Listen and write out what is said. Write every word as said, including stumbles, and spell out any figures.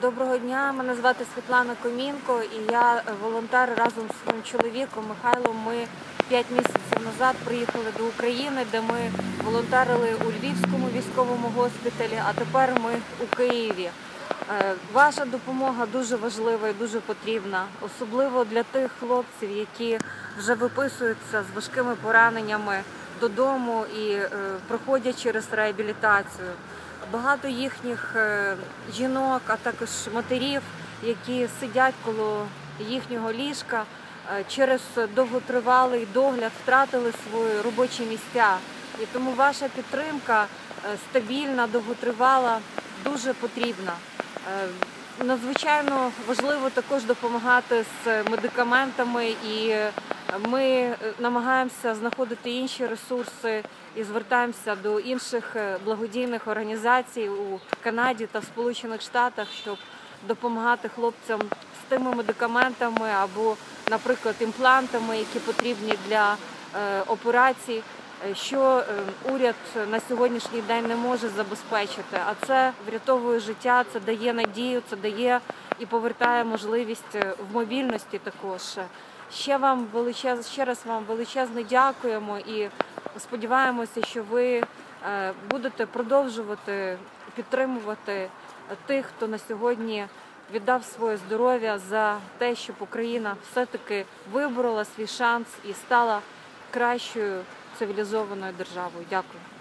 Доброго дня, мене звати Світлана Комінко і я волонтер разом з своїм чоловіком Михайлом. Ми п'ять місяців назад приїхали до України, де ми волонтерили у Львівському військовому госпіталі, а тепер ми у Києві. Ваша допомога дуже важлива і дуже потрібна, особливо для тих хлопців, які вже виписуються з важкими пораненнями додому і проходять через реабілітацію. Багато їхніх жінок, а також матерів, які сидять коло їхнього ліжка, через довготривалий догляд втратили свої робочі місця. І тому ваша підтримка стабільна, довготривала, дуже потрібна. Надзвичайно важливо також допомагати з медикаментами, і ми намагаємося знаходити інші ресурси і звертаємося до інших благодійних організацій у Канаді та Сполучених Штатах, щоб допомагати хлопцям з тими медикаментами або, наприклад, імплантами, які потрібні для операцій, що уряд на сьогоднішній день не може забезпечити. А це врятовує життя, це дає надію, це дає і повертає можливість в мобільності також. Ще, вам величез... Ще раз вам величезне дякуємо і сподіваємося, що ви будете продовжувати підтримувати тих, хто на сьогодні віддав своє здоров'я за те, щоб Україна все-таки виборола свій шанс і стала кращою цивілізованою державою. Дякую.